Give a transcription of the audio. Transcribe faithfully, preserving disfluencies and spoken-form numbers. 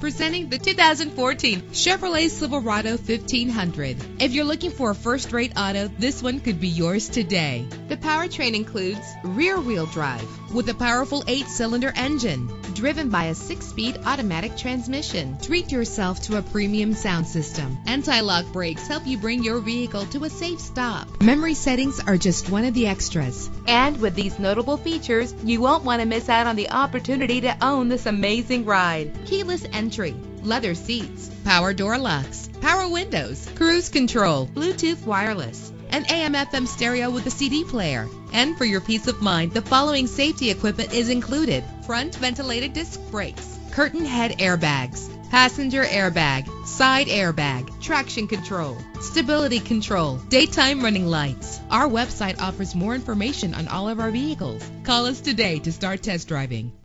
Presenting the two thousand fourteen Chevrolet Silverado fifteen hundred. If you're looking for a first-rate auto, this one could be yours today. The powertrain includes rear-wheel drive with a powerful eight-cylinder engine driven by a six-speed automatic transmission. Treat yourself to a premium sound system. Anti-lock brakes help you bring your vehicle to a safe stop. Memory settings are just one of the extras. And with these notable features, you won't want to miss out on the opportunity to own this amazing ride. Keyless entry, leather seats, power door locks, power windows, cruise control, Bluetooth wireless, an A M F M stereo with a C D player. And for your peace of mind, the following safety equipment is included: front ventilated disc brakes, curtain head airbags, passenger airbag, side airbag, traction control, stability control, daytime running lights. Our website offers more information on all of our vehicles. Call us today to start test driving.